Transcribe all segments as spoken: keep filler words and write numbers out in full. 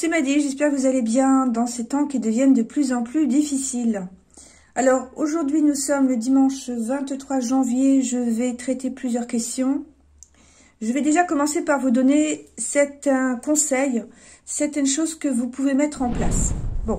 c'est Maddy, j'espère que vous allez bien dans ces temps qui deviennent de plus en plus difficiles. Alors, aujourd'hui, nous sommes le dimanche vingt-trois janvier, je vais traiter plusieurs questions. Je vais déjà commencer par vous donner certains conseils, certaines choses que vous pouvez mettre en place. Bon,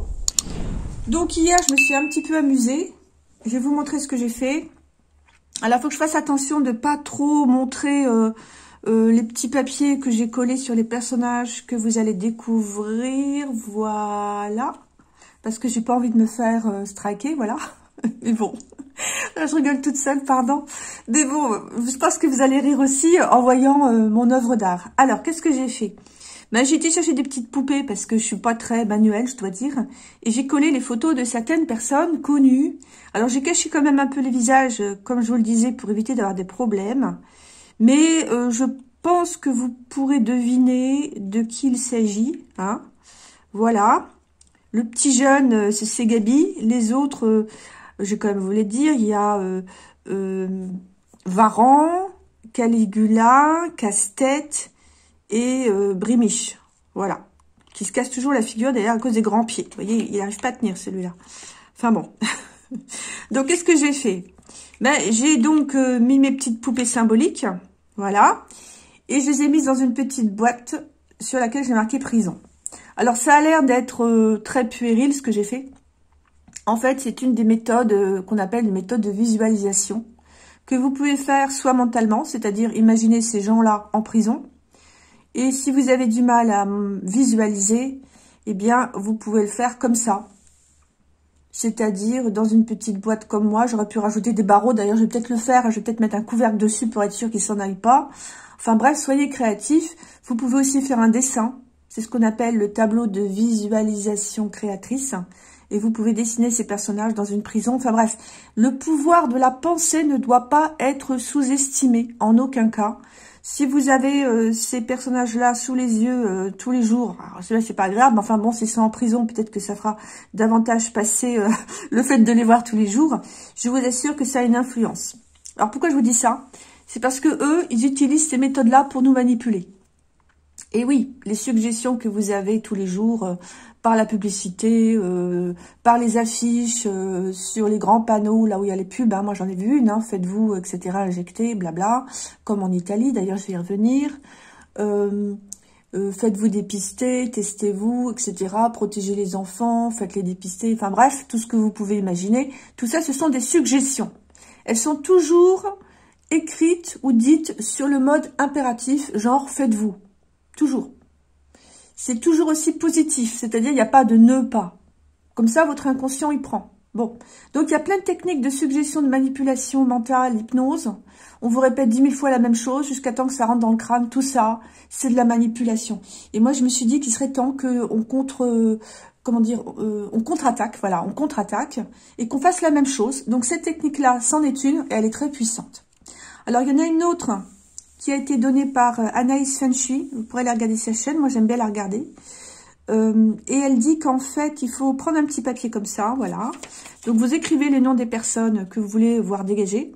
donc hier, je me suis un petit peu amusée. Je vais vous montrer ce que j'ai fait. Alors, il faut que je fasse attention de ne pas trop montrer euh, euh, les petits papiers que j'ai collés sur les personnages que vous allez découvrir. Voilà. Parce que j'ai pas envie de me faire euh, striker, voilà. Mais bon, je rigole toute seule, pardon. Mais bon, je pense que vous allez rire aussi en voyant euh, mon œuvre d'art. Alors, qu'est-ce que j'ai fait? Ben, j'ai été chercher des petites poupées parce que je suis pas très manuelle, je dois dire. Et j'ai collé les photos de certaines personnes connues. Alors, j'ai caché quand même un peu les visages, comme je vous le disais, pour éviter d'avoir des problèmes. Mais euh, je pense que vous pourrez deviner de qui il s'agit. Hein. Voilà. Le petit jeune, c'est Gabi. Les autres, euh, je vais quand même vous les dire. Il y a euh, euh, Varan, Caligula, Casse-Tête et euh, Brimiche. Voilà. Qui se casse toujours la figure d'ailleurs à cause des grands pieds. Vous voyez, il n'arrive pas à tenir celui-là. Enfin bon. Donc, qu'est-ce que j'ai fait? Ben, j'ai donc euh, mis mes petites poupées symboliques. Voilà. Et je les ai mises dans une petite boîte sur laquelle j'ai marqué prison. Alors, ça a l'air d'être euh, très puéril, ce que j'ai fait. En fait, c'est une des méthodes euh, qu'on appelle une méthode de visualisation, que vous pouvez faire soit mentalement, c'est-à-dire imaginer ces gens-là en prison. Et si vous avez du mal à visualiser, eh bien, vous pouvez le faire comme ça. C'est-à-dire, dans une petite boîte comme moi, j'aurais pu rajouter des barreaux. D'ailleurs, je vais peut-être le faire, je vais peut-être mettre un couvercle dessus pour être sûr qu'il s'en aille pas. Enfin bref, soyez créatifs. Vous pouvez aussi faire un dessin. C'est ce qu'on appelle le tableau de visualisation créatrice. Et vous pouvez dessiner ces personnages dans une prison. Enfin bref, le pouvoir de la pensée ne doit pas être sous-estimé en aucun cas. Si vous avez euh, ces personnages-là sous les yeux euh, tous les jours, alors c'est c'est pas agréable, mais enfin bon, c'est ça en prison, peut-être que ça fera davantage passer euh, le fait de les voir tous les jours. Je vous assure que ça a une influence. Alors pourquoi je vous dis ça? C'est parce que eux, ils utilisent ces méthodes-là pour nous manipuler. Et oui, les suggestions que vous avez tous les jours, euh, par la publicité, euh, par les affiches, euh, sur les grands panneaux, là où il y a les pubs, hein, moi j'en ai vu une, hein, faites-vous, et cetera, injecter, blabla, comme en Italie, d'ailleurs je vais y revenir, euh, euh, faites-vous dépister, testez-vous, et cetera, protégez les enfants, faites-les dépister, enfin bref, tout ce que vous pouvez imaginer, tout ça ce sont des suggestions. Elles sont toujours écrites ou dites sur le mode impératif, genre faites-vous. Toujours. C'est toujours aussi positif, c'est-à-dire il n'y a pas de ne pas. Comme ça, votre inconscient, il prend. Bon, donc il y a plein de techniques de suggestion, de manipulation mentale, hypnose. On vous répète dix mille fois la même chose jusqu'à temps que ça rentre dans le crâne. Tout ça, c'est de la manipulation. Et moi, je me suis dit qu'il serait temps qu'on contre, euh, comment dire, euh, on contre-attaque, voilà, on contre-attaque et qu'on fasse la même chose. Donc cette technique-là, c'en est une et elle est très puissante. Alors, il y en a une autre qui a été donnée par Anaïs Fenshui. Vous pourrez la regarder sa chaîne, moi j'aime bien la regarder. Euh, et elle dit qu'en fait, il faut prendre un petit papier comme ça, voilà. Donc vous écrivez les noms des personnes que vous voulez voir dégager.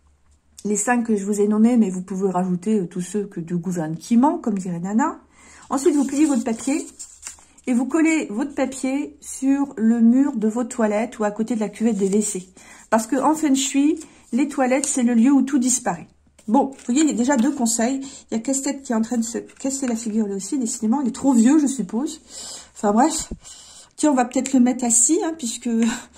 Les cinq que je vous ai nommés, mais vous pouvez rajouter tous ceux que du gouvernement, comme dirait Nana. Ensuite, vous pliez votre papier et vous collez votre papier sur le mur de vos toilettes ou à côté de la cuvette des W C. Parce que en Feng Shui, les toilettes, c'est le lieu où tout disparaît. Bon, vous voyez, il y a déjà deux conseils. Il y a Casse-Tête qui est en train de se casser la figure là aussi, décidément. Il est trop vieux, je suppose. Enfin bref. Tiens, on va peut-être le mettre assis, hein, puisque...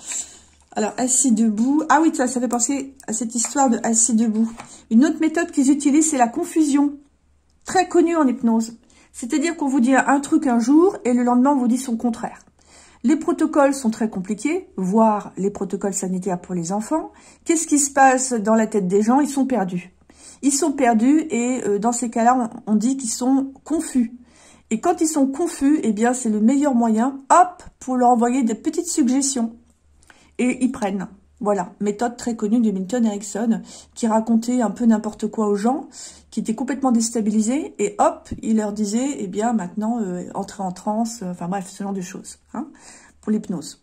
Alors, assis debout. Ah oui, ça, ça fait penser à cette histoire de assis debout. Une autre méthode qu'ils utilisent, c'est la confusion. Très connue en hypnose. C'est-à-dire qu'on vous dit un truc un jour et le lendemain, on vous dit son contraire. Les protocoles sont très compliqués, voire les protocoles sanitaires pour les enfants. Qu'est-ce qui se passe dans la tête des gens? Ils sont perdus. Ils sont perdus et euh, dans ces cas-là, on, on dit qu'ils sont confus. Et quand ils sont confus, eh bien, c'est le meilleur moyen, hop, pour leur envoyer des petites suggestions. Et ils prennent. Voilà, méthode très connue de Milton Erickson, qui racontait un peu n'importe quoi aux gens, qui étaient complètement déstabilisés, et hop, il leur disait, eh bien, maintenant, euh, entrez en transe, euh, enfin bref, ce genre de choses, hein, pour l'hypnose.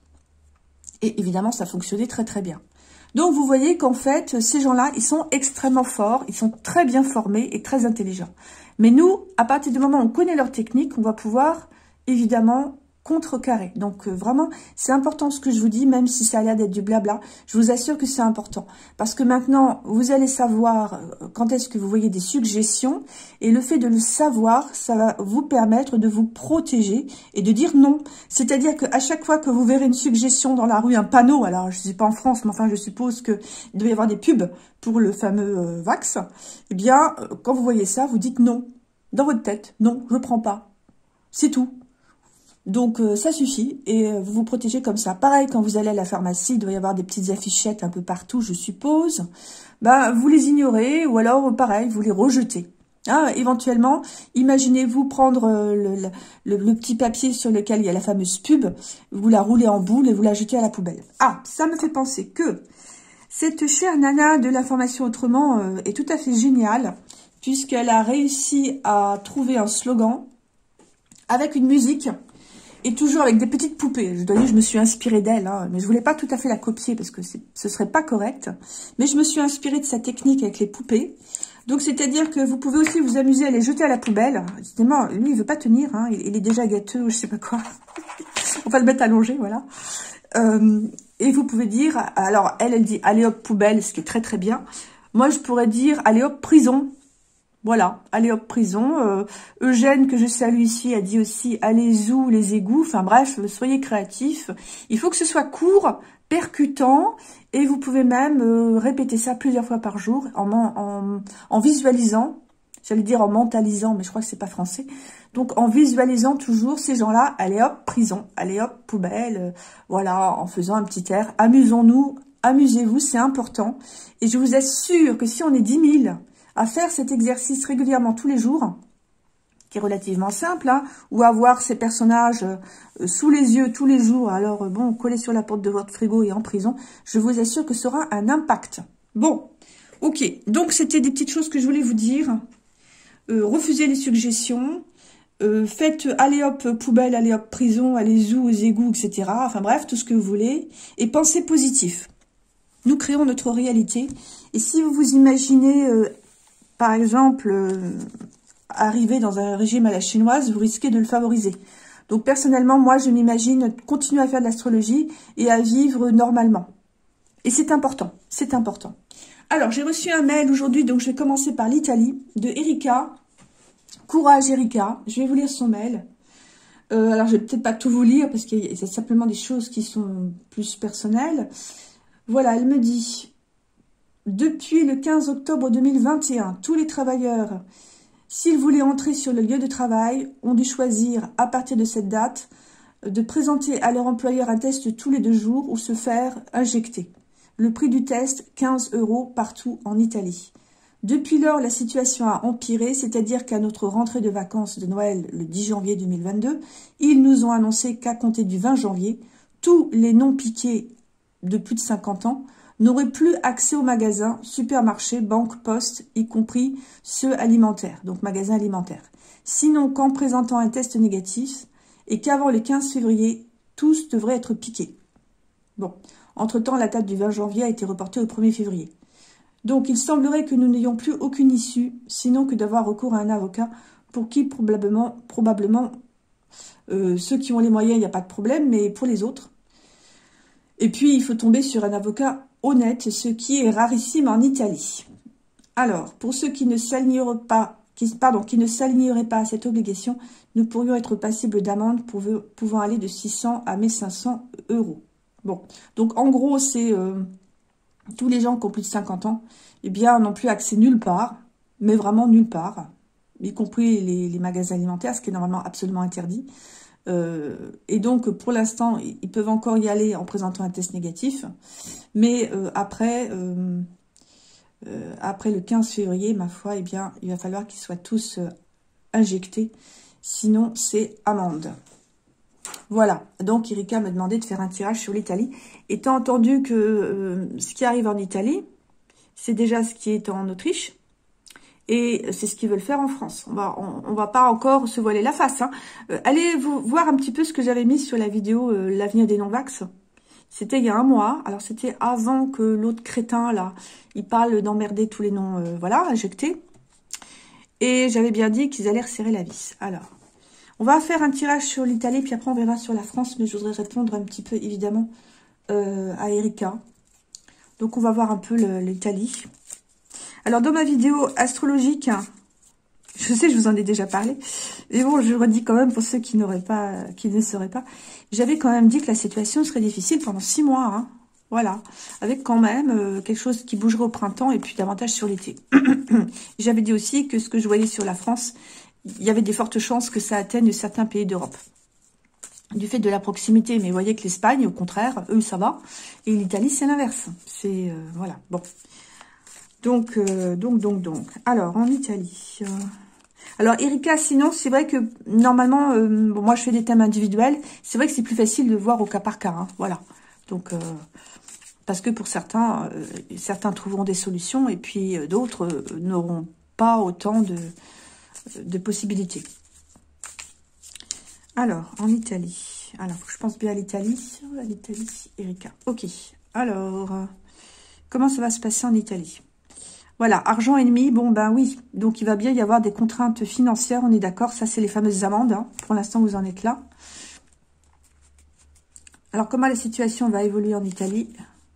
Et évidemment, ça fonctionnait très très bien. Donc, vous voyez qu'en fait, ces gens-là, ils sont extrêmement forts, ils sont très bien formés et très intelligents. Mais nous, à partir du moment où on connaît leur technique, on va pouvoir évidemment contrecarrer. Donc euh, vraiment, c'est important ce que je vous dis, même si ça a l'air d'être du blabla. Je vous assure que c'est important. Parce que maintenant, vous allez savoir quand est-ce que vous voyez des suggestions. Et le fait de le savoir, ça va vous permettre de vous protéger et de dire non. C'est-à-dire qu'à chaque fois que vous verrez une suggestion dans la rue, un panneau, alors je ne suis pas en France, mais enfin je suppose qu'il doit y avoir des pubs pour le fameux euh, Vax. Eh bien, quand vous voyez ça, vous dites non. Dans votre tête, non, je ne prends pas. C'est tout. Donc, euh, ça suffit et euh, vous vous protégez comme ça. Pareil, quand vous allez à la pharmacie, il doit y avoir des petites affichettes un peu partout, je suppose. Ben, vous les ignorez ou alors, pareil, vous les rejetez. Hein, éventuellement, imaginez-vous prendre euh, le, le, le petit papier sur lequel il y a la fameuse pub, vous la roulez en boule et vous la jetez à la poubelle. Ah, ça me fait penser que cette chère nana de l'information autrement euh, est tout à fait géniale, puisqu'elle a réussi à trouver un slogan avec une musique, et toujours avec des petites poupées. Je dois dire, je me suis inspirée d'elle, hein, mais je voulais pas tout à fait la copier parce que ce serait pas correct. Mais je me suis inspirée de sa technique avec les poupées. Donc, c'est-à-dire que vous pouvez aussi vous amuser à les jeter à la poubelle. Évidemment, lui, il veut pas tenir, hein, il, il est déjà gâteux ou je sais pas quoi. On va le mettre allongé, voilà. Euh, et vous pouvez dire, alors, elle, elle dit, allez hop, poubelle, ce qui est très très bien. Moi, je pourrais dire, allez hop, prison. Voilà, allez hop, prison. Euh, Eugène, que je salue ici, a dit aussi, allez où les égouts. Enfin bref, soyez créatifs. Il faut que ce soit court, percutant, et vous pouvez même euh, répéter ça plusieurs fois par jour en, en, en visualisant, j'allais dire en mentalisant, mais je crois que c'est pas français. Donc en visualisant toujours ces gens-là, allez hop, prison, allez hop, poubelle, euh, voilà, en faisant un petit air. Amusons-nous, amusez-vous, c'est important. Et je vous assure que si on est dix mille... à faire cet exercice régulièrement tous les jours, qui est relativement simple, hein, ou avoir ces personnages euh, sous les yeux tous les jours, alors euh, bon, collés sur la porte de votre frigo et en prison, je vous assure que ça aura un impact. Bon, ok, donc c'était des petites choses que je voulais vous dire. Euh, refusez les suggestions, euh, faites allez hop poubelle, allez hop prison, allez où aux égouts, et cetera. Enfin bref, tout ce que vous voulez, et pensez positif. Nous créons notre réalité, et si vous vous imaginez... Euh, Par exemple, euh, arriver dans un régime à la chinoise, vous risquez de le favoriser. Donc, personnellement, moi, je m'imagine continuer à faire de l'astrologie et à vivre normalement. Et c'est important, c'est important. Alors, j'ai reçu un mail aujourd'hui, donc je vais commencer par l'Italie, de Erika. Courage, Erika. Je vais vous lire son mail. Euh, alors, je vais peut-être pas tout vous lire, parce qu'il y a simplement des choses qui sont plus personnelles. Voilà, elle me dit... Depuis le quinze octobre deux mille vingt et un, tous les travailleurs, s'ils voulaient entrer sur le lieu de travail, ont dû choisir, à partir de cette date, de présenter à leur employeur un test tous les deux jours ou se faire injecter. Le prix du test, quinze euros partout en Italie. Depuis lors, la situation a empiré, c'est-à-dire qu'à notre rentrée de vacances de Noël, le dix janvier deux mille vingt-deux, ils nous ont annoncé qu'à compter du vingt janvier, tous les non-piqués de plus de cinquante ans n'auraient plus accès aux magasins, supermarchés, banques, postes, y compris ceux alimentaires, donc magasins alimentaires. Sinon qu'en présentant un test négatif et qu'avant le quinze février, tous devraient être piqués. Bon, entre-temps, la date du vingt janvier a été reportée au premier février. Donc, il semblerait que nous n'ayons plus aucune issue, sinon que d'avoir recours à un avocat pour qui probablement, probablement euh, ceux qui ont les moyens, il n'y a pas de problème, mais pour les autres. Et puis, il faut tomber sur un avocat honnête, ce qui est rarissime en Italie. Alors, pour ceux qui ne s'aligneraient pas, qui, pardon, qui ne s'aligneraient pas à cette obligation, nous pourrions être passibles d'amende pouvant aller de six cents à mille cinq cents euros. Bon, donc en gros, c'est euh, tous les gens qui ont plus de cinquante ans, eh bien, n'ont plus accès nulle part, mais vraiment nulle part, y compris les, les magasins alimentaires, ce qui est normalement absolument interdit. Euh, et donc, pour l'instant, ils peuvent encore y aller en présentant un test négatif. Mais euh, après, euh, euh, après le quinze février, ma foi, eh bien, il va falloir qu'ils soient tous euh, injectés. Sinon, c'est amende. Voilà. Donc, Erika m'a demandé de faire un tirage sur l'Italie. Étant entendu que euh, ce qui arrive en Italie, c'est déjà ce qui est en Autriche. Et c'est ce qu'ils veulent faire en France. On va, on, on va pas encore se voiler la face. Hein. Euh, allez vous voir un petit peu ce que j'avais mis sur la vidéo euh, l'avenir des non-vax. C'était il y a un mois. Alors c'était avant que l'autre crétin là, il parle d'emmerder tous les noms, euh, voilà, injectés. Et j'avais bien dit qu'ils allaient resserrer la vis. Alors, On va faire un tirage sur l'Italie, puis après on verra sur la France, mais je voudrais répondre un petit peu, évidemment, euh, à Erika. Donc on va voir un peu l'Italie. Alors dans ma vidéo astrologique, je sais, je vous en ai déjà parlé, mais bon, je redis quand même pour ceux qui n'auraient pas, qui ne sauraient pas, j'avais quand même dit que la situation serait difficile pendant six mois, hein. Voilà, avec quand même euh, quelque chose qui bougerait au printemps et puis davantage sur l'été. J'avais dit aussi que ce que je voyais sur la France, il y avait des fortes chances que ça atteigne certains pays d'Europe. Du fait de la proximité, mais vous voyez que l'Espagne, au contraire, eux, ça va. Et l'Italie, c'est l'inverse. C'est, euh, voilà, bon. Donc, euh, donc, donc, donc. Alors, en Italie... Euh... Alors, Erika, sinon, c'est vrai que, normalement, euh, bon, moi, je fais des thèmes individuels. C'est vrai que c'est plus facile de voir au cas par cas, hein, voilà. Donc... Euh... Parce que pour certains, euh, certains trouveront des solutions et puis euh, d'autres euh, n'auront pas autant de, de possibilités. Alors, en Italie. Alors, faut que je pense bien à l'Italie. À l'Italie, Erika. Ok. Alors, euh, comment ça va se passer en Italie? Voilà, argent ennemi. Bon, ben oui. Donc, il va bien y avoir des contraintes financières. On est d'accord. Ça, c'est les fameuses amendes. Hein. Pour l'instant, vous en êtes là. Alors, comment la situation va évoluer en Italie?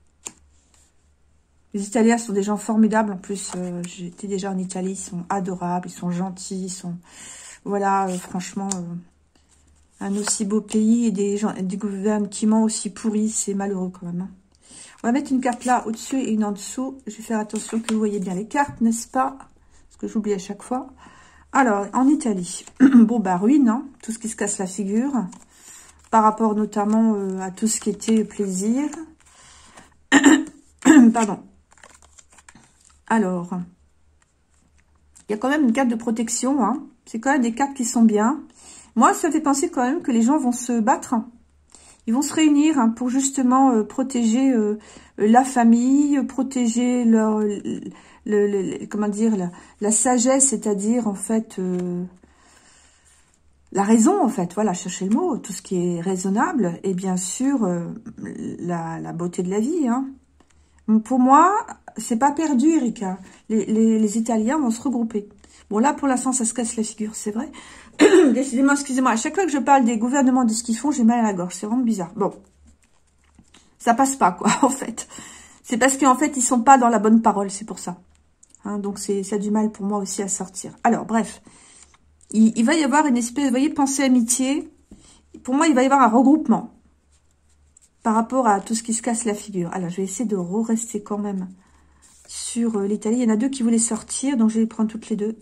Les Italiens sont des gens formidables. En plus, euh, j'étais déjà en Italie. Ils sont adorables, ils sont gentils. Ils sont... Voilà, euh, franchement, euh, un aussi beau pays et des, gens, des gouvernements aussi pourris. C'est malheureux quand même. Hein. On va mettre une carte là, au-dessus et une en dessous. Je vais faire attention que vous voyez bien les cartes, n'est-ce pas? Parce que j'oublie à chaque fois. Alors, en Italie. Bon, bah, ruine, hein, tout ce qui se casse la figure. Par rapport notamment euh, à tout ce qui était plaisir. Pardon. Alors, il y a quand même une carte de protection. Hein. C'est quand même des cartes qui sont bien. Moi, ça fait penser quand même que les gens vont se battre. Ils vont se réunir hein, pour justement euh, protéger euh, la famille, protéger leur, le, le, le, comment dire, la, la sagesse, c'est-à-dire en fait euh, la raison, en fait. Voilà, cherchez le mot, tout ce qui est raisonnable et bien sûr euh, la, la beauté de la vie. Hein. Pour moi, c'est pas perdu, Erika. Les, les, les Italiens vont se regrouper. Bon, là, pour l'instant, ça se casse la figure, c'est vrai. Décidément, excusez-moi. À chaque fois que je parle des gouvernements, de ce qu'ils font, j'ai mal à la gorge. C'est vraiment bizarre. Bon. Ça passe pas, quoi, en fait. C'est parce qu'en fait, ils sont pas dans la bonne parole, c'est pour ça. Hein, donc, c'est ça a du mal pour moi aussi à sortir. Alors, bref. Il, il va y avoir une espèce, vous voyez, pensée amitié. Pour moi, il va y avoir un regroupement. Par rapport à tout ce qui se casse la figure. Alors, je vais essayer de re-rester quand même sur euh, l'Italie. Il y en a deux qui voulaient sortir, donc je vais les prendre toutes les deux.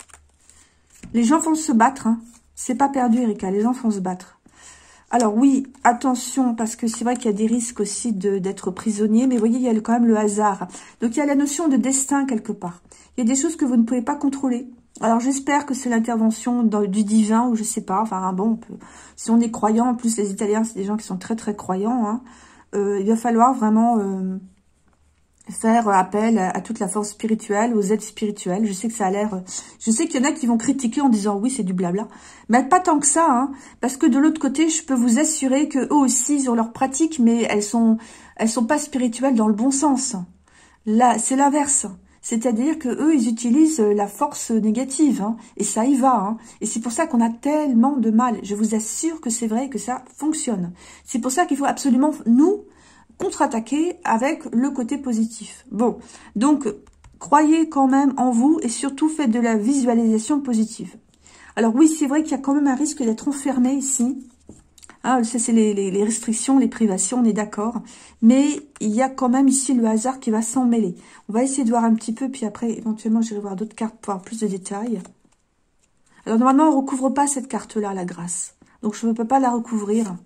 Les gens vont se battre. Hein. C'est pas perdu, Erika. Les gens vont se battre. Alors oui, attention, parce que c'est vrai qu'il y a des risques aussi d'être prisonnier. Mais vous voyez, il y a quand même le hasard. Donc, il y a la notion de destin quelque part. Il y a des choses que vous ne pouvez pas contrôler. Alors, j'espère que c'est l'intervention du divin, ou je sais pas. Enfin, bon, on peut, si on est croyant, en plus, les Italiens, c'est des gens qui sont très, très croyants. Hein, euh, il va falloir vraiment euh, faire appel à, à toute la force spirituelle, aux aides spirituelles. Je sais que ça a l'air... Je sais qu'il y en a qui vont critiquer en disant, oui, c'est du blabla. Mais pas tant que ça, hein, parce que de l'autre côté, je peux vous assurer que eux aussi, ils ont leurs pratiques, mais elles sont, elles sont pas spirituelles dans le bon sens. Là, c'est l'inverse. C'est-à-dire que eux, ils utilisent la force négative, hein, et ça y va. Hein, et c'est pour ça qu'on a tellement de mal. Je vous assure que c'est vrai que ça fonctionne. C'est pour ça qu'il faut absolument, nous, contre-attaquer avec le côté positif. Bon, donc, croyez quand même en vous et surtout faites de la visualisation positive. Alors oui, c'est vrai qu'il y a quand même un risque d'être enfermé ici. Ah, ça, c'est les, les, les restrictions, les privations, on est d'accord. Mais il y a quand même ici le hasard qui va s'en mêler. On va essayer de voir un petit peu, puis après, éventuellement, j'irai voir d'autres cartes pour avoir plus de détails. Alors, normalement, on ne recouvre pas cette carte-là, la grâce. Donc, je ne peux pas la recouvrir.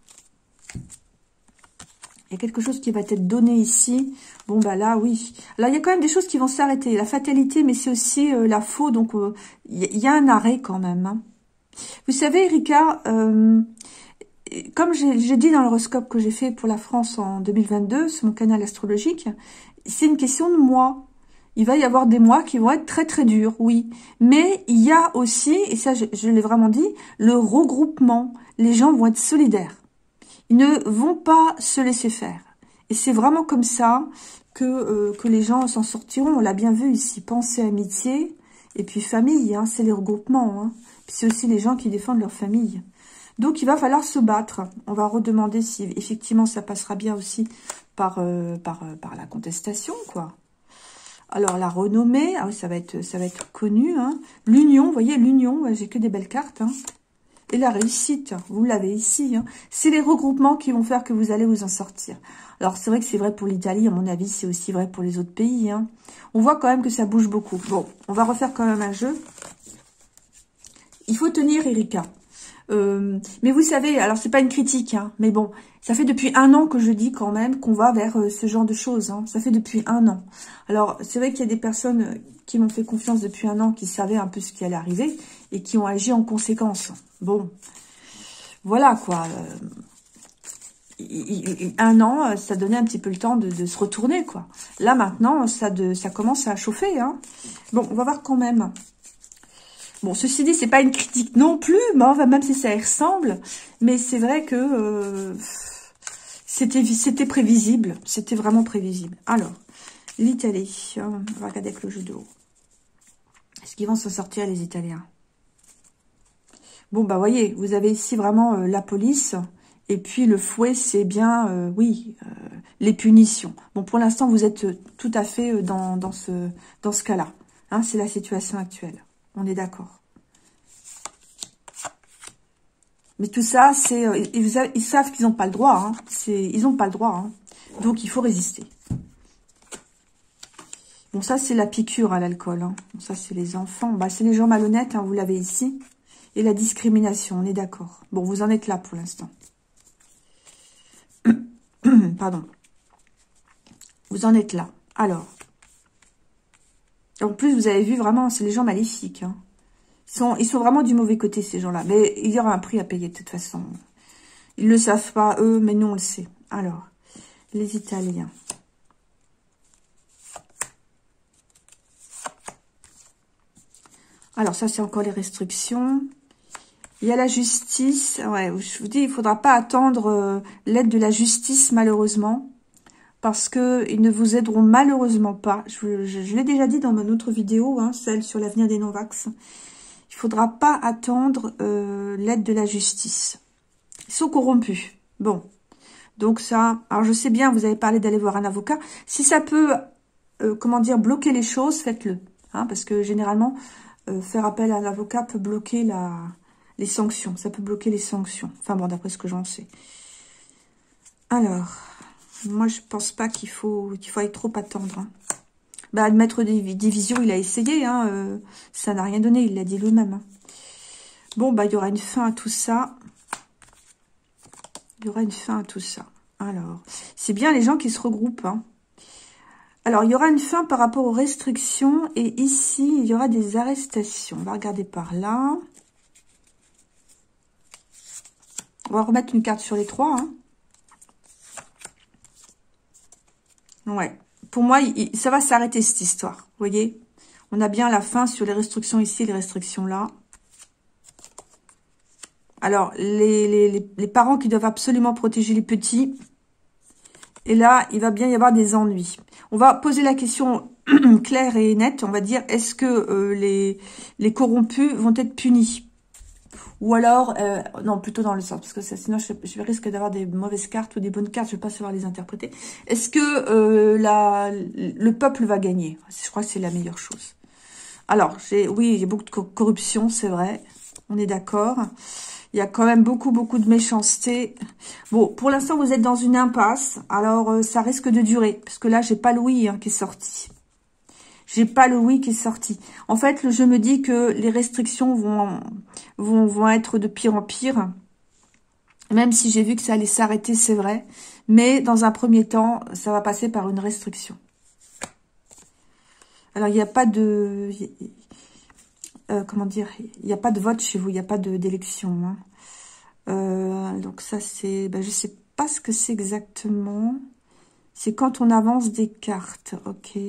Il y a quelque chose qui va être donné ici. Bon, bah là, oui. Alors, il y a quand même des choses qui vont s'arrêter. La fatalité, mais c'est aussi euh, la faux. Donc, euh, il y, y a un arrêt quand même. Hein. Vous savez, Erika... Euh, comme j'ai dit dans l'horoscope que j'ai fait pour la France en deux mille vingt-deux, sur mon canal astrologique, c'est une question de mois. Il va y avoir des mois qui vont être très très durs, oui. Mais il y a aussi, et ça je, je l'ai vraiment dit, le regroupement. Les gens vont être solidaires. Ils ne vont pas se laisser faire. Et c'est vraiment comme ça que, euh, que les gens s'en sortiront. On l'a bien vu ici, pensée, amitié. Et puis famille, hein, c'est les regroupements. Hein. C'est aussi les gens qui défendent leur famille. Donc, il va falloir se battre. On va redemander si effectivement ça passera bien aussi par, euh, par, euh, par la contestation, quoi. Alors, la renommée, ah oui, ça va être, ça va être connu. Hein. L'union, vous voyez, l'union, j'ai que des belles cartes. Hein. Et la réussite, vous l'avez ici. Hein. C'est les regroupements qui vont faire que vous allez vous en sortir. Alors, c'est vrai que c'est vrai pour l'Italie, à mon avis, c'est aussi vrai pour les autres pays. Hein. On voit quand même que ça bouge beaucoup. Bon, on va refaire quand même un jeu. Il faut tenir, Erika. Euh, mais vous savez, alors c'est pas une critique, hein, mais bon, ça fait depuis un an que je dis quand même qu'on va vers euh, ce genre de choses. Hein. Ça fait depuis un an. Alors, c'est vrai qu'il y a des personnes qui m'ont fait confiance depuis un an, qui savaient un peu ce qui allait arriver et qui ont agi en conséquence. Bon, voilà quoi. Euh, un an, ça donnait un petit peu le temps de, de se retourner, quoi. Là, maintenant, ça, de, ça commence à chauffer. Hein. Bon, on va voir quand même. Bon, ceci dit, c'est pas une critique non plus, mais même si ça y ressemble. Mais c'est vrai que euh, c'était c'était prévisible. C'était vraiment prévisible. Alors, l'Italie. On va regarder avec le jeu de haut. Est-ce qu'ils vont s'en sortir, les Italiens? Bon, bah, voyez, vous avez ici vraiment euh, la police. Et puis, le fouet, c'est bien, euh, oui, euh, les punitions. Bon, pour l'instant, vous êtes tout à fait dans, dans ce, dans ce cas-là. Hein, c'est la situation actuelle. On est d'accord. Mais tout ça, c'est euh, ils, ils savent qu'ils n'ont pas le droit. Hein. Ils n'ont pas le droit. Hein. Donc, il faut résister. Bon, ça, c'est la piqûre à l'alcool. Hein. Bon, ça, c'est les enfants. Bah, c'est les gens malhonnêtes, hein, vous l'avez ici. Et la discrimination, on est d'accord. Bon, vous en êtes là pour l'instant. Pardon. Vous en êtes là. Alors. En plus, vous avez vu vraiment, c'est les gens maléfiques. Hein. Ils, sont, ils sont vraiment du mauvais côté, ces gens-là. Mais il y aura un prix à payer de toute façon. Ils ne le savent pas, eux, mais nous, on le sait. Alors, les Italiens. Alors, ça, c'est encore les restrictions. Il y a la justice. Ouais, je vous dis, il ne faudra pas attendre euh, l'aide de la justice, malheureusement. Parce qu'ils ne vous aideront malheureusement pas. Je, je, je l'ai déjà dit dans mon autre vidéo, hein, celle sur l'avenir des non-vax. Il ne faudra pas attendre euh, l'aide de la justice. Ils sont corrompus. Bon. Donc ça, alors je sais bien, vous avez parlé d'aller voir un avocat. Si ça peut, euh, comment dire, bloquer les choses, faites-le. Hein, parce que généralement, euh, faire appel à un avocat peut bloquer la, les sanctions. Ça peut bloquer les sanctions. Enfin bon, d'après ce que j'en sais. Alors... Moi, je pense pas qu'il faut qu'il faut trop attendre. Hein. Bah, admettre des divisions, il a essayé. Hein, euh, ça n'a rien donné, il l'a dit lui-même. Hein. Bon, bah, il y aura une fin à tout ça. Il y aura une fin à tout ça. Alors, c'est bien les gens qui se regroupent. Hein. Alors, il y aura une fin par rapport aux restrictions. Et ici, il y aura des arrestations. On va regarder par là. On va remettre une carte sur les trois. Hein. Ouais. Pour moi, il, ça va s'arrêter cette histoire. Vous voyez? On a bien la fin sur les restrictions ici, les restrictions là. Alors, les, les, les parents qui doivent absolument protéger les petits. Et là, il va bien y avoir des ennuis. On va poser la question claire et nette. On va dire, est-ce que euh, les, les corrompus vont être punis? Ou alors, euh, non, plutôt dans le sens, parce que ça, sinon je, je risque d'avoir des mauvaises cartes ou des bonnes cartes, je ne vais pas savoir les interpréter. Est-ce que euh, la, le peuple va gagner? Je crois que c'est la meilleure chose. Alors, j'ai, oui, il y a beaucoup de corruption, c'est vrai, on est d'accord. Il y a quand même beaucoup, beaucoup de méchanceté. Bon, pour l'instant, vous êtes dans une impasse, alors euh, ça risque de durer, parce que là, j'ai pas Louis hein, qui est sorti. J'ai pas le oui qui est sorti. En fait, je me dis que les restrictions vont, vont, vont être de pire en pire. Même si j'ai vu que ça allait s'arrêter, c'est vrai. Mais dans un premier temps, ça va passer par une restriction. Alors, il n'y a pas de... Euh, comment dire? Il n'y a pas de vote chez vous. Il n'y a pas d'élection. Hein. Euh, donc ça, c'est... Ben, je sais pas ce que c'est exactement. C'est quand on avance des cartes. Ok.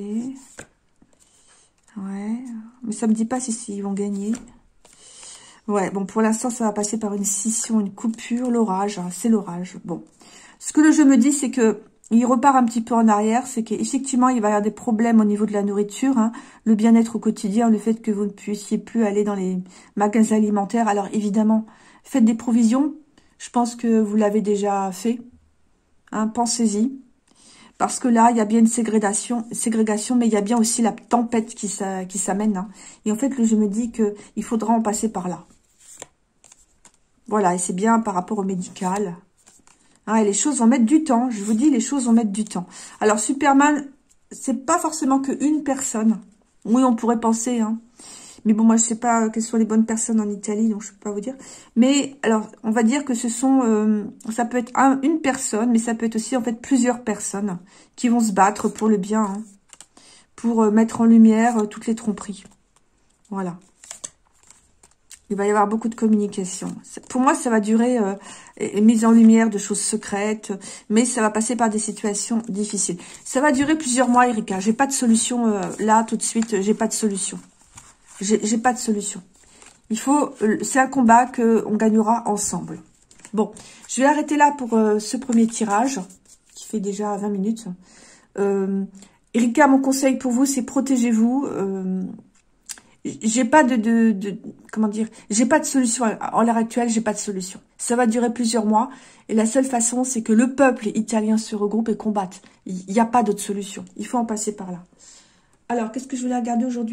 Ouais, mais ça me dit pas si, si ils vont gagner. Ouais, bon, pour l'instant, ça va passer par une scission, une coupure, l'orage. Hein, c'est l'orage. Bon, ce que le jeu me dit, c'est que il repart un petit peu en arrière, c'est qu'effectivement, il va y avoir des problèmes au niveau de la nourriture, hein, le bien-être au quotidien, le fait que vous ne puissiez plus aller dans les magasins alimentaires. Alors évidemment, faites des provisions, je pense que vous l'avez déjà fait, hein, pensez-y. Parce que là, il y a bien une ségrégation, ségrégation, mais il y a bien aussi la tempête qui s'amène. Hein. Et en fait, je me dis qu'il faudra en passer par là. Voilà, et c'est bien par rapport au médical. Hein, et les choses vont mettre du temps. Je vous dis, les choses vont mettre du temps. Alors, Superman, c'est pas forcément qu'une personne. Oui, on pourrait penser, hein. Mais bon, moi, je sais pas quelles sont les bonnes personnes en Italie, donc je peux pas vous dire. Mais, alors, on va dire que ce sont... Euh, ça peut être un, une personne, mais ça peut être aussi, en fait, plusieurs personnes qui vont se battre pour le bien, hein, pour euh, mettre en lumière euh, toutes les tromperies. Voilà. Il va y avoir beaucoup de communication. Pour moi, ça va durer euh, mise en lumière de choses secrètes, mais ça va passer par des situations difficiles. Ça va durer plusieurs mois, Erika. J'ai pas de solution euh, là, tout de suite. J'ai pas de solution. J'ai pas de solution. Il faut, c'est un combat que on gagnera ensemble. Bon, je vais arrêter là pour euh, ce premier tirage, qui fait déjà vingt minutes. Euh, Erika, mon conseil pour vous, c'est protégez-vous. Euh, j'ai pas de, de, de, comment dire, j'ai pas de solution. En l'heure actuelle, j'ai pas de solution. Ça va durer plusieurs mois. Et la seule façon, c'est que le peuple italien se regroupe et combatte. Il n'y a pas d'autre solution. Il faut en passer par là. Alors, qu'est-ce que je voulais regarder aujourd'hui ?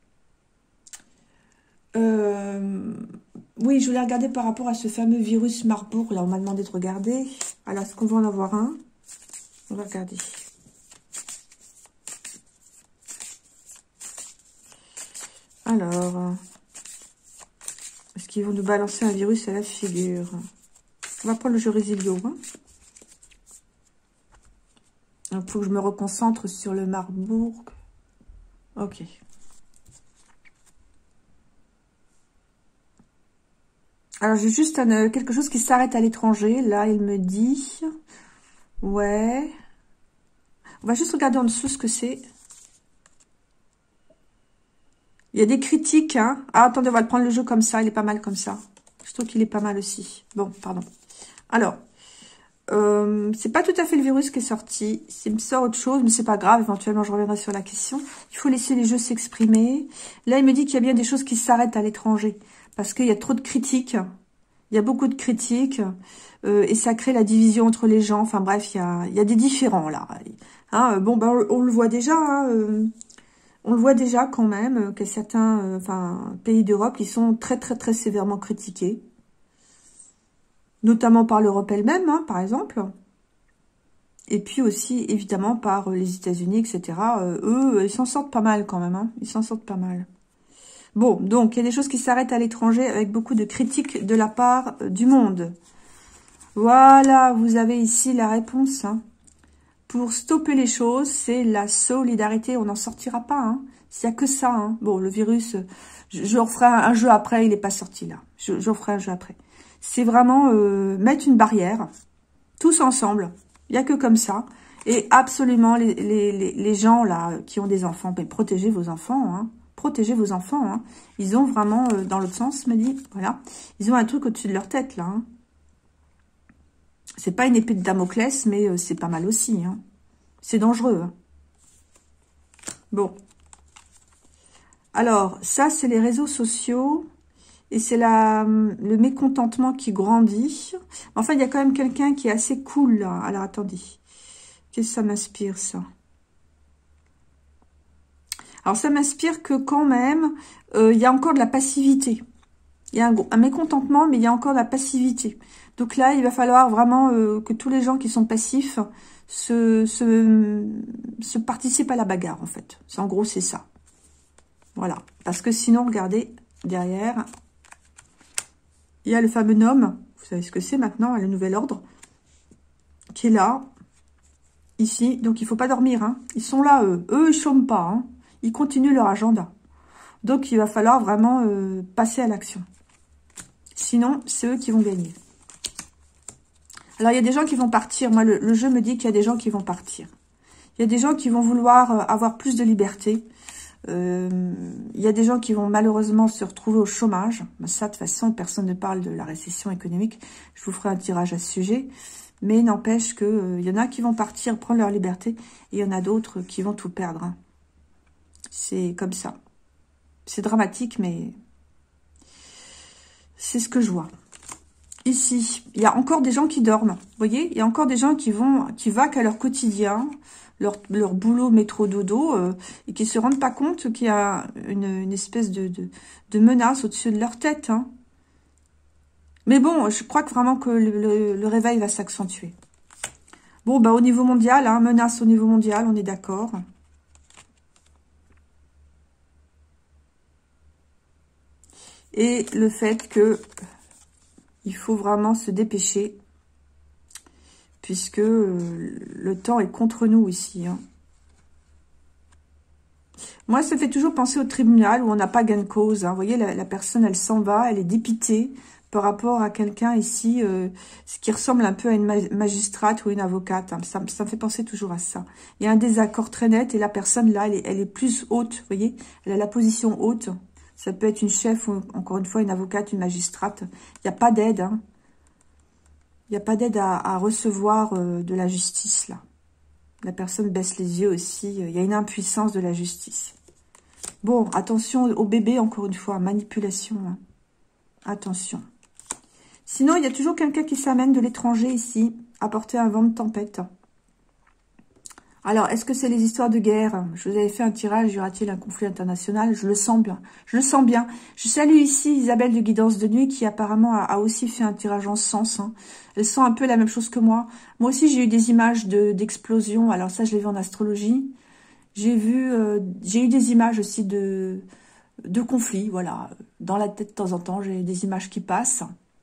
Euh, oui, je voulais regarder par rapport à ce fameux virus Marburg. Là, on m'a demandé de regarder. Alors, est-ce qu'on va en avoir un? On va regarder. Alors, est-ce qu'ils vont nous balancer un virus à la figure? On va prendre le jeu Résilio. Hein. Il faut que je me reconcentre sur le Marburg. Ok. Alors, j'ai juste un, quelque chose qui s'arrête à l'étranger. Là, il me dit... Ouais. On va juste regarder en dessous ce que c'est. Il y a des critiques, hein. Ah, attendez, on va le prendre le jeu comme ça. Il est pas mal comme ça. Je trouve qu'il est pas mal aussi. Bon, pardon. Alors, euh, c'est pas tout à fait le virus qui est sorti. Il me sort autre chose, mais c'est pas grave. Éventuellement, je reviendrai sur la question. Il faut laisser les jeux s'exprimer. Là, il me dit qu'il y a bien des choses qui s'arrêtent à l'étranger. Parce qu'il y a trop de critiques. Il y a beaucoup de critiques. Euh, et ça crée la division entre les gens. Enfin bref, il y a, il y a des différends là. Hein, bon, ben, on, on le voit déjà. Hein, euh, on le voit déjà quand même que certains euh, enfin, pays d'Europe, ils sont très très très sévèrement critiqués. Notamment par l'Europe elle-même, hein, par exemple. Et puis aussi, évidemment, par les États-Unis, et cetera. Euh, eux, ils s'en sortent pas mal quand même. Hein, ils s'en sortent pas mal. Bon, donc, il y a des choses qui s'arrêtent à l'étranger avec beaucoup de critiques de la part euh, du monde. Voilà, vous avez ici la réponse. Hein. Pour stopper les choses, c'est la solidarité. On n'en sortira pas. Hein. S'il n'y a que ça. Hein. Bon, le virus, je, je referai un, un jeu après. Il n'est pas sorti là. Je, je referai un jeu après. C'est vraiment euh, mettre une barrière. Tous ensemble. Il n'y a que comme ça. Et absolument, les, les, les, les gens là qui ont des enfants, mais protégez vos enfants. Hein. Protégez vos enfants. Hein. Ils ont vraiment, euh, dans l'autre sens, me dit, voilà, ils ont un truc au-dessus de leur tête, là. Hein. C'est pas une épée de Damoclès, mais euh, c'est pas mal aussi. Hein. C'est dangereux. Hein. Bon. Alors, ça, c'est les réseaux sociaux. Et c'est la le mécontentement qui grandit. Enfin, il y a quand même quelqu'un qui est assez cool, là. Alors, attendez. Qu'est-ce que ça m'inspire, ça? Alors, ça m'inspire que quand même, euh, il y a encore de la passivité. Il y a un, un mécontentement, mais il y a encore de la passivité. Donc là, il va falloir vraiment euh, que tous les gens qui sont passifs se, se, se participent à la bagarre, en fait. En gros, c'est ça. Voilà. Parce que sinon, regardez, derrière, il y a le fameux Gnome. Vous savez ce que c'est maintenant, le nouvel ordre, qui est là, ici. Donc, il ne faut pas dormir. Hein. Ils sont là, eux. Eux, ils ne chôment pas. Hein. Ils continuent leur agenda. Donc, il va falloir vraiment euh, passer à l'action. Sinon, c'est eux qui vont gagner. Alors, il y a des gens qui vont partir. Moi, le, le jeu me dit qu'il y a des gens qui vont partir. Il y a des gens qui vont vouloir euh, avoir plus de liberté. Euh, il y a des gens qui vont malheureusement se retrouver au chômage. Ça, de toute façon, personne ne parle de la récession économique. Je vous ferai un tirage à ce sujet. Mais n'empêche que euh, y en a qui vont partir, prendre leur liberté, et il y en a d'autres qui vont tout perdre. Hein. C'est comme ça. C'est dramatique, mais c'est ce que je vois. Ici, il y a encore des gens qui dorment. Vous voyez, il y a encore des gens qui vont, qui vaquent à leur quotidien, leur, leur boulot métro dodo, euh, et qui se rendent pas compte qu'il y a une, une espèce de, de, de menace au-dessus de leur tête. Hein. Mais bon, je crois que vraiment que le, le, le réveil va s'accentuer. Bon, bah au niveau mondial, hein, menace au niveau mondial, on est d'accord. Et le fait que il faut vraiment se dépêcher, puisque euh, le temps est contre nous ici. Hein. Moi, ça fait toujours penser au tribunal où on n'a pas gain de cause. Hein. Vous voyez, la, la personne, elle s'en va, elle est dépitée par rapport à quelqu'un ici, euh, ce qui ressemble un peu à une magistrate ou une avocate. Hein. Ça, ça me fait penser toujours à ça. Il y a un désaccord très net et la personne, là, elle est, elle est plus haute. Vous voyez, elle a la position haute. Ça peut être une chef ou, encore une fois, une avocate, une magistrate. Il n'y a pas d'aide. Hein. Il n'y a pas d'aide à, à recevoir euh, de la justice, là. La personne baisse les yeux aussi. Il y a une impuissance de la justice. Bon, attention au bébé, encore une fois. Manipulation. Hein. Attention. Sinon, il y a toujours quelqu'un qui s'amène de l'étranger ici, apporter un vent de tempête. Alors, est-ce que c'est les histoires de guerre? Je vous avais fait un tirage, y aura-t-il un conflit international? Je le sens bien. Je le sens bien. Je salue ici Isabelle de Guidance de Nuit, qui apparemment a, a aussi fait un tirage en sens. Hein. Elle sent un peu la même chose que moi. Moi aussi, j'ai eu des images de d'explosion. Alors ça, je l'ai vu en astrologie. J'ai vu, euh, j'ai eu des images aussi de, de conflits, voilà. Dans la tête, de temps en temps, j'ai des images qui passent.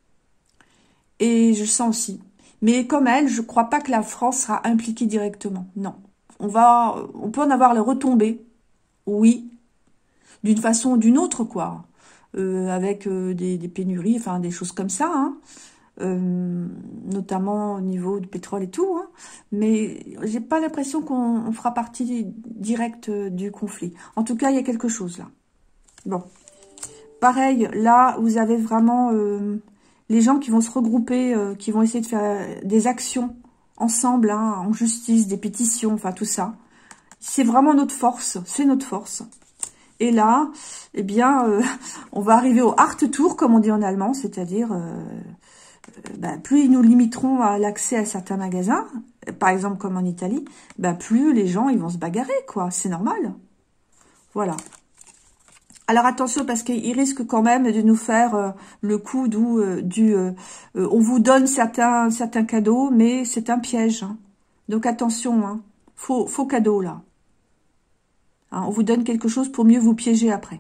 Et je sens aussi. Mais comme elle, je ne crois pas que la France sera impliquée directement. Non. On va, on peut en avoir les retombées. Oui. D'une façon ou d'une autre, quoi. Euh, avec euh, des, des pénuries, enfin des choses comme ça. Hein. Euh, notamment au niveau du pétrole et tout. Hein. Mais j'ai pas l'impression qu'on fera partie directe du conflit. En tout cas, il y a quelque chose là. Bon. Pareil, là, vous avez vraiment... Euh, les gens qui vont se regrouper, euh, qui vont essayer de faire des actions ensemble, hein, en justice, des pétitions, enfin tout ça. C'est vraiment notre force, c'est notre force. Et là, eh bien, euh, on va arriver au hard tour, comme on dit en allemand, c'est-à-dire, euh, euh, ben, plus ils nous limiteront à l'accès à certains magasins, par exemple comme en Italie, ben, plus les gens ils vont se bagarrer, quoi. C'est normal. Voilà. Alors attention, parce qu'il risque quand même de nous faire euh, le coup d'où euh, du euh, euh, on vous donne certains certains cadeaux, mais c'est un piège. Hein. Donc attention, hein. faux faux cadeau là. Hein, on vous donne quelque chose pour mieux vous piéger après.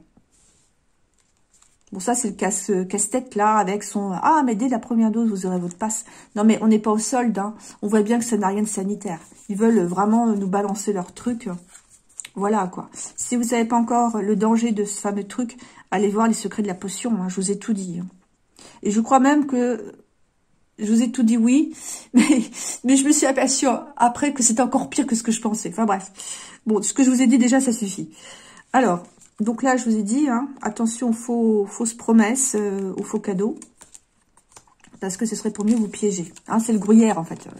Bon, ça c'est le casse casse-tête là avec son ah mais dès la première dose vous aurez votre passe. Non mais on n'est pas au solde. Hein. On voit bien que ça n'a rien de sanitaire. Ils veulent vraiment nous balancer leur truc. Voilà, quoi. Si vous savez pas encore le danger de ce fameux truc, allez voir les secrets de la potion. Hein, je vous ai tout dit. Hein. Et je crois même que... Je vous ai tout dit, oui. Mais, mais je me suis aperçue après que c'était encore pire que ce que je pensais. Enfin, bref. Bon, ce que je vous ai dit, déjà, ça suffit. Alors, donc là, je vous ai dit, hein, attention aux faux, fausses promesses, euh, aux faux cadeaux. Parce que ce serait pour mieux vous piéger. Hein, c'est le gruyère, en fait.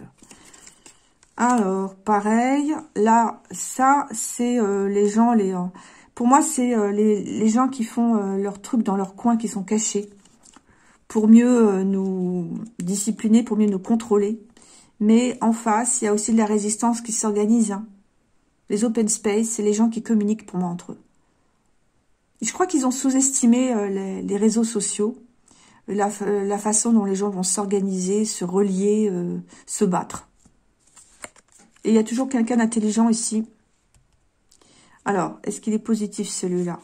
Alors, pareil, là, ça, c'est euh, les gens, les, euh, pour moi, c'est euh, les, les gens qui font euh, leurs trucs dans leur coin, qui sont cachés, pour mieux euh, nous discipliner, pour mieux nous contrôler. Mais en face, il y a aussi de la résistance qui s'organise. Hein. Les open space, c'est les gens qui communiquent pour moi entre eux. Et je crois qu'ils ont sous-estimé euh, les, les réseaux sociaux, la, euh, la façon dont les gens vont s'organiser, se relier, euh, se battre. Et il y a toujours quelqu'un d'intelligent ici. Alors, est-ce qu'il est positif celui-là?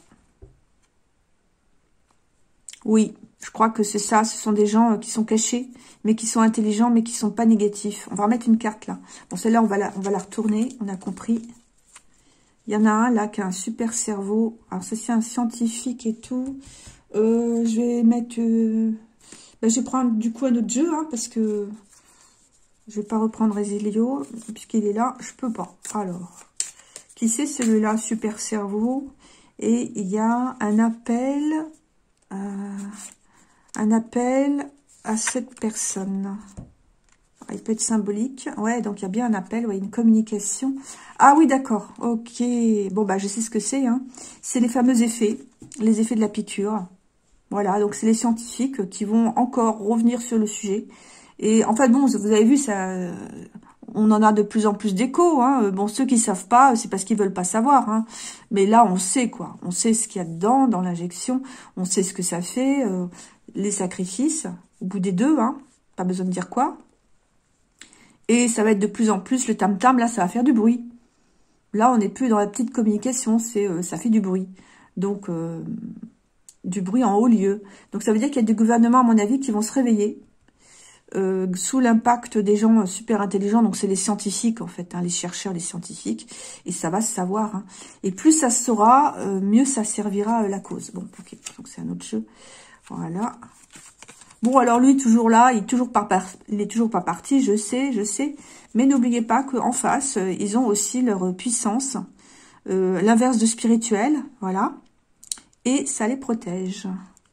Oui, je crois que c'est ça. Ce sont des gens qui sont cachés, mais qui sont intelligents, mais qui sont pas négatifs. On va remettre une carte là. Bon, celle-là, on va la, on va la retourner. On a compris. Il y en a un là qui a un super cerveau. Alors, ça, c'est un scientifique et tout. Euh, je vais mettre... Euh... Ben, je vais prendre du coup un autre jeu, hein, parce que... Je vais pas reprendre Résilio, puisqu'il est là, je peux pas. Alors, qui c'est celui-là, super cerveau? Et il y a un appel, euh, un appel à cette personne. il peut être symbolique. Ouais, donc il y a bien un appel, ouais, une communication. Ah oui, d'accord, ok. Bon, bah je sais ce que c'est. Hein. C'est les fameux effets, les effets de la piqûre. Voilà, donc c'est les scientifiques qui vont encore revenir sur le sujet. Et en fait, bon, vous avez vu, ça, on en a de plus en plus d'échos. Hein. Bon, ceux qui savent pas, c'est parce qu'ils veulent pas savoir. Hein. Mais là, on sait quoi. On sait ce qu'il y a dedans, dans l'injection. On sait ce que ça fait, euh, les sacrifices. Au bout des deux, hein. Pas besoin de dire quoi. Et ça va être de plus en plus le tam-tam. Là, ça va faire du bruit. Là, on n'est plus dans la petite communication. C'est, euh, ça fait du bruit. Donc, euh, du bruit en haut lieu. Donc, ça veut dire qu'il y a des gouvernements, à mon avis, qui vont se réveiller. Euh, sous l'impact des gens super intelligents, donc c'est les scientifiques en fait, hein, les chercheurs, les scientifiques, et ça va se savoir. Hein. Et plus ça se saura, euh, mieux ça servira euh, la cause. Bon, ok, donc c'est un autre jeu. Voilà. Bon, alors lui, toujours là, il est toujours pas, par... il est toujours pas parti, je sais, je sais. Mais n'oubliez pas qu'en face, euh, ils ont aussi leur puissance, euh, l'inverse de spirituel, voilà. Et ça les protège.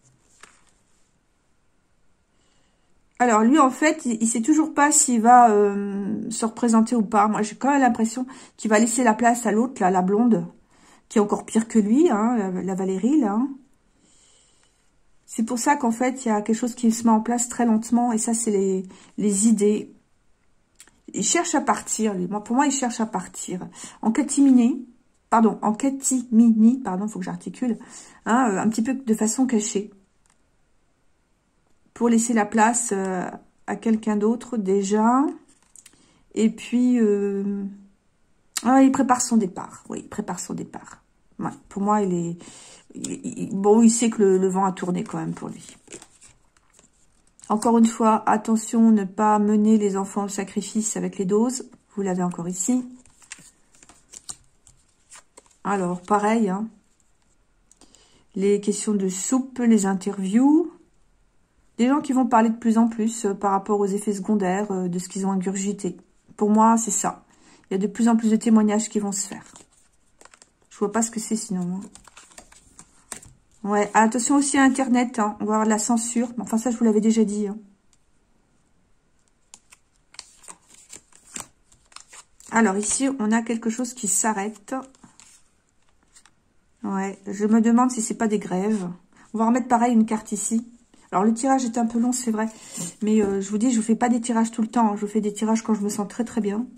Alors, lui, en fait, il, il sait toujours pas s'il va euh, se représenter ou pas. Moi, j'ai quand même l'impression qu'il va laisser la place à l'autre, là, la blonde, qui est encore pire que lui, hein, la, la Valérie, là. C'est pour ça qu'en fait, il y a quelque chose qui se met en place très lentement, et ça, c'est les, les idées. Il cherche à partir, lui. Moi, pour moi, il cherche à partir. En catimini, pardon, en catimini, pardon, faut que j'articule, hein, un petit peu de façon cachée. Pour laisser la place euh, à quelqu'un d'autre déjà. Et puis, euh, ah, il prépare son départ. Oui, il prépare son départ. Ouais, pour moi, il est... Il, il, bon, il sait que le, le vent a tourné quand même pour lui. Encore une fois, attention, ne pas mener les enfants au sacrifice avec les doses. Vous l'avez encore ici. Alors, pareil, hein. Les questions de soupe, les interviews... Des gens qui vont parler de plus en plus euh, par rapport aux effets secondaires euh, de ce qu'ils ont ingurgité. Pour moi, c'est ça. Il y a de plus en plus de témoignages qui vont se faire. Je vois pas ce que c'est sinon. Hein. Ouais, attention aussi à Internet. Hein. On va avoir de la censure. Enfin, ça, je vous l'avais déjà dit. Hein. Alors, ici, on a quelque chose qui s'arrête. Ouais, je me demande si c'est pas des grèves. On va remettre pareil une carte ici. Alors, le tirage est un peu long, c'est vrai. Mais euh, je vous dis, je ne fais pas des tirages tout le temps. Hein. Je fais des tirages quand je me sens très, très bien.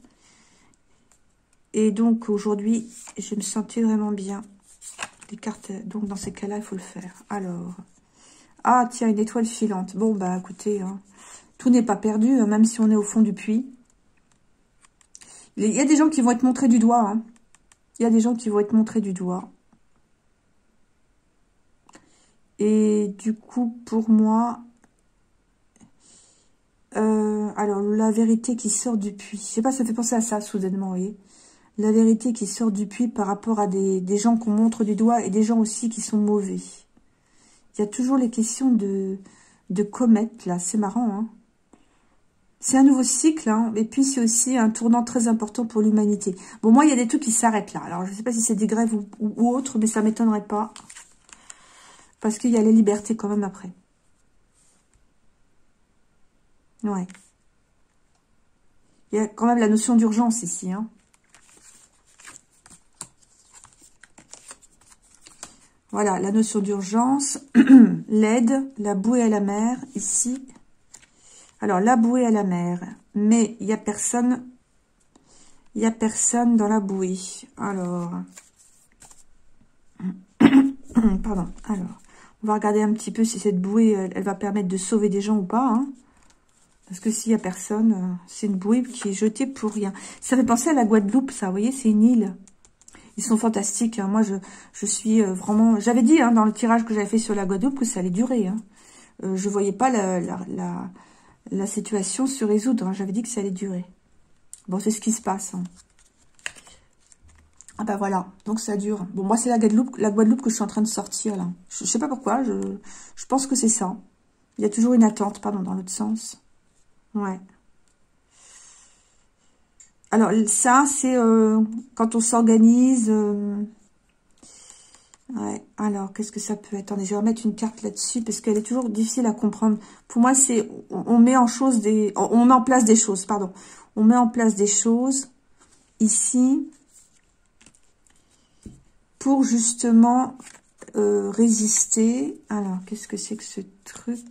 Et donc, aujourd'hui, je me sentais vraiment bien. Les cartes, donc, dans ces cas-là, il faut le faire. Alors, ah, tiens, une étoile filante. Bon, bah, écoutez, hein, tout n'est pas perdu, hein, même si on est au fond du puits. Il y a des gens qui vont être montrés du doigt. Hein. Il y a des gens qui vont être montrés du doigt. Et du coup, pour moi, euh, alors la vérité qui sort du puits. Je sais pas, ça fait penser à ça, soudainement, vous voyez. La vérité qui sort du puits par rapport à des, des gens qu'on montre du doigt et des gens aussi qui sont mauvais. Il y a toujours les questions de, de comètes, là. C'est marrant, hein. C'est un nouveau cycle, hein. Et puis c'est aussi un tournant très important pour l'humanité. Bon, moi, il y a des trucs qui s'arrêtent là. Alors, je sais pas si c'est des grèves ou, ou, ou autre, mais ça m'étonnerait pas. Parce qu'il y a les libertés quand même après. Ouais. Il y a quand même la notion d'urgence ici. Hein. Voilà, la notion d'urgence. L'aide, la bouée à la mer, ici. Alors, la bouée à la mer. Mais il n'y a personne. Il n'y a personne dans la bouée. Alors. Pardon. Alors. On va regarder un petit peu si cette bouée, elle, elle va permettre de sauver des gens ou pas. Hein. Parce que s'il n'y a personne, euh, c'est une bouée qui est jetée pour rien. Ça fait penser à la Guadeloupe, ça. Vous voyez, c'est une île. Ils sont fantastiques. Hein. Moi, je, je suis euh, vraiment... J'avais dit hein, dans le tirage que j'avais fait sur la Guadeloupe que ça allait durer. Hein. Euh, je ne voyais pas la, la, la, la situation se résoudre. Hein. J'avais dit que ça allait durer. Bon, c'est ce qui se passe. Hein. Ah bah voilà, donc ça dure. Bon, moi, c'est la Guadeloupe, la Guadeloupe que je suis en train de sortir, là. Je, je sais pas pourquoi, je, je pense que c'est ça. Il y a toujours une attente, pardon, dans l'autre sens. Ouais. Alors, ça, c'est euh, quand on s'organise... Euh, Ouais, alors, qu'est-ce que ça peut être? Attendez, je vais remettre une carte là-dessus, parce qu'elle est toujours difficile à comprendre. Pour moi, c'est, on, on met en chose des, on, on met en place des choses, pardon. On met en place des choses, ici, pour justement euh, résister. Alors, qu'est-ce que c'est que ce truc?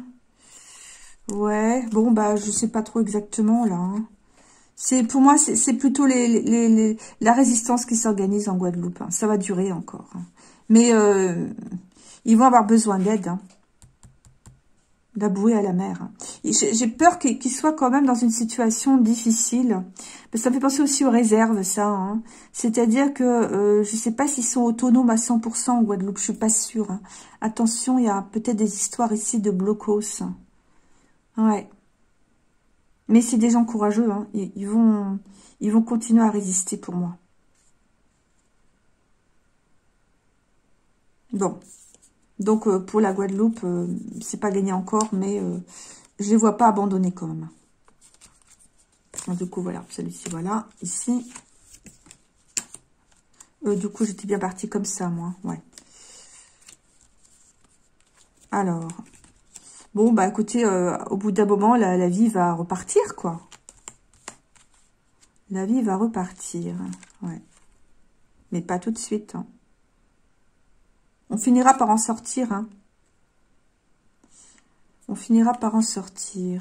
Ouais, bon, bah, je sais pas trop exactement, là. Hein. C'est, pour moi, c'est plutôt les, les, les, la résistance qui s'organise en Guadeloupe. Hein. Ça va durer encore. Hein. Mais euh, ils vont avoir besoin d'aide. Hein. La bouée à la mer. Hein. J'ai peur qu'ils qu'ils soient quand même dans une situation difficile. Parce que ça me fait penser aussi aux réserves, ça. Hein. C'est-à-dire que euh, je ne sais pas s'ils sont autonomes à cent pour cent en Guadeloupe. Je suis pas sûre. Hein. Attention, il y a peut-être des histoires ici de blocos. Ouais. Mais c'est des gens courageux. Hein. Ils, ils, vont, ils vont continuer à résister pour moi. Bon. Donc, euh, pour la Guadeloupe, euh, c'est pas gagné encore, mais euh, je les vois pas abandonner quand même. Donc, du coup, voilà, celui-ci, voilà, ici. Euh, du coup, j'étais bien partie comme ça, moi, ouais. Alors, bon, bah, écoutez, euh, au bout d'un moment, la, la vie va repartir, quoi. La vie va repartir, ouais. Mais pas tout de suite, hein. On finira par en sortir, hein. On finira par en sortir.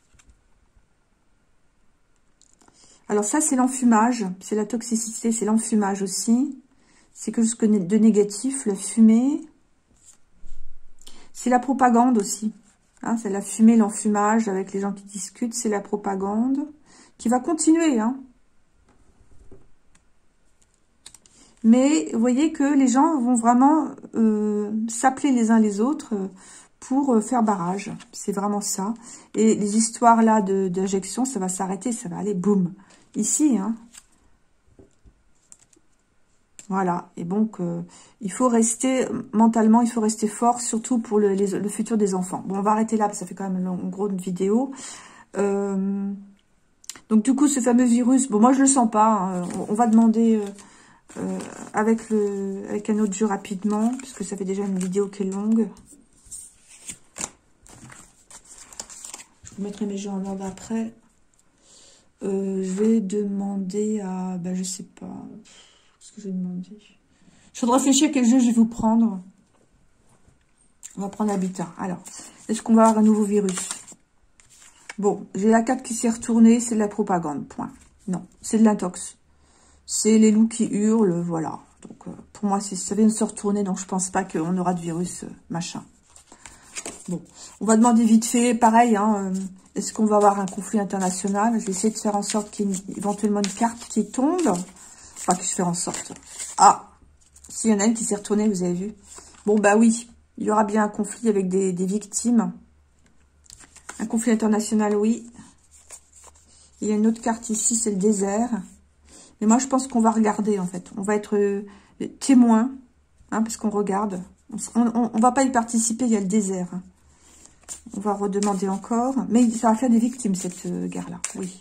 Alors ça, c'est l'enfumage. C'est la toxicité, c'est l'enfumage aussi. C'est que ce que de négatif, la fumée. C'est la propagande aussi. Hein, c'est la fumée, l'enfumage avec les gens qui discutent. C'est la propagande qui va continuer, hein. Mais vous voyez que les gens vont vraiment euh, s'appeler les uns les autres pour euh, faire barrage. C'est vraiment ça. Et les histoires là d'injection, ça va s'arrêter, ça va aller boum. Ici, hein. Voilà. Et donc, euh, il faut rester, mentalement, il faut rester fort, surtout pour le, les, le futur des enfants. Bon, on va arrêter là, parce que ça fait quand même une, une grosse vidéo. Euh, donc, du coup, ce fameux virus, bon, moi, je le sens pas. Hein. On, on va demander... Euh, Euh, avec le avec un autre jeu rapidement, puisque ça fait déjà une vidéo qui est longue. Je vous mettrai mes jeux en ordre après. Euh, je vais demander à... Ben, je sais pas. Qu'est-ce que je vais demander? Je vais réfléchir à quel jeu je vais vous prendre. On va prendre Habitat. Alors, est-ce qu'on va avoir un nouveau virus? Bon, j'ai la carte qui s'est retournée, c'est de la propagande, point. Non, c'est de l'intox. C'est les loups qui hurlent, voilà. Donc, euh, pour moi, ça vient de se retourner, donc je pense pas qu'on aura de virus, euh, machin. Bon, on va demander vite fait, pareil, hein, euh, est-ce qu'on va avoir un conflit international? Je vais essayer de faire en sorte qu'il y ait une, éventuellement une carte qui tombe. Enfin, que je fais en sorte. Ah, s'il y en a une qui s'est retournée, vous avez vu. Bon, bah oui, il y aura bien un conflit avec des, des victimes. Un conflit international, oui. Il y a une autre carte ici, c'est le désert. Mais moi, je pense qu'on va regarder, en fait. On va être euh, témoin, hein, parce qu'on regarde. On ne va pas y participer, il y a le désert. Hein. On va redemander encore. Mais ça va faire des victimes, cette euh, guerre-là, oui.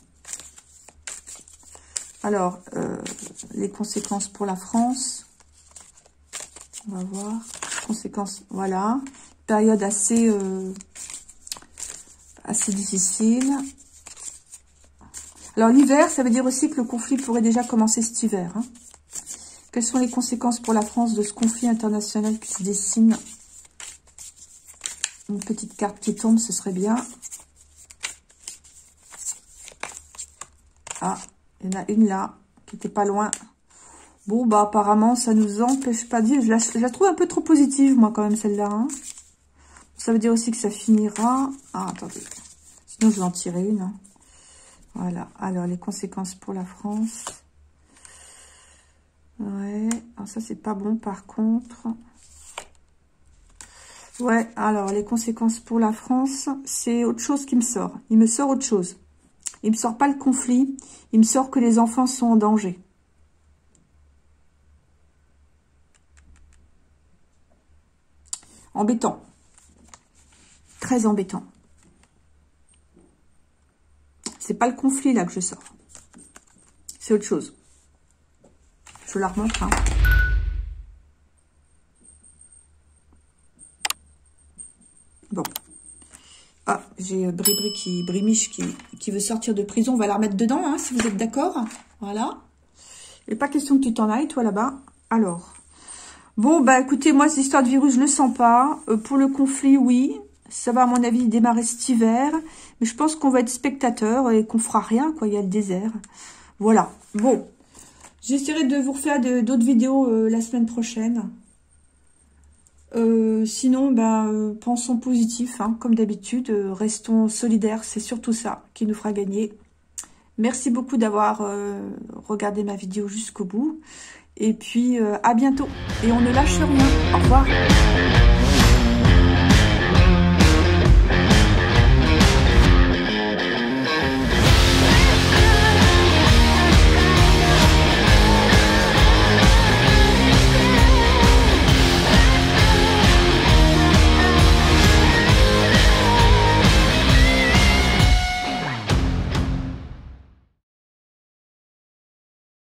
Alors, euh, les conséquences pour la France. On va voir. Conséquences, voilà. Période assez, euh, assez difficile. Alors, l'hiver, ça veut dire aussi que le conflit pourrait déjà commencer cet hiver. Hein. Quelles sont les conséquences pour la France de ce conflit international qui se dessine? Une petite carte qui tombe, ce serait bien. Ah, il y en a une là, qui n'était pas loin. Bon, bah apparemment, ça nous empêche pas de dire. Je la, je la trouve un peu trop positive, moi, quand même, celle-là. Hein. Ça veut dire aussi que ça finira... Ah, attendez. Sinon, je vais en tirer une. Hein. Voilà. Alors, les conséquences pour la France. Ouais. Alors, ça, c'est pas bon, par contre. Ouais. Alors, les conséquences pour la France, c'est autre chose qui me sort. Il me sort autre chose. Il me sort pas le conflit. Il me sort que les enfants sont en danger. Embêtant. Très embêtant. C'est pas le conflit là que je sors. C'est autre chose. Je la remontre. Hein. j'ai Bribri qui, Brimiche qui, qui veut sortir de prison. On va la remettre dedans, hein, si vous êtes d'accord. Voilà. Et pas question que tu t'en ailles, toi, là-bas. Alors. Bon, bah, écoutez, moi, cette histoire de virus, je le sens pas. Euh, pour le conflit, oui. Ça va, à mon avis, démarrer cet hiver. Mais je pense qu'on va être spectateur et qu'on fera rien, quoi. Il y a le désert. Voilà. Bon. J'essaierai de vous refaire d'autres vidéos euh, la semaine prochaine. Euh, sinon, bah, euh, pensons positif, hein, comme d'habitude. Euh, restons solidaires. C'est surtout ça qui nous fera gagner. Merci beaucoup d'avoir euh, regardé ma vidéo jusqu'au bout. Et puis, euh, à bientôt. Et on ne lâche rien. Au revoir.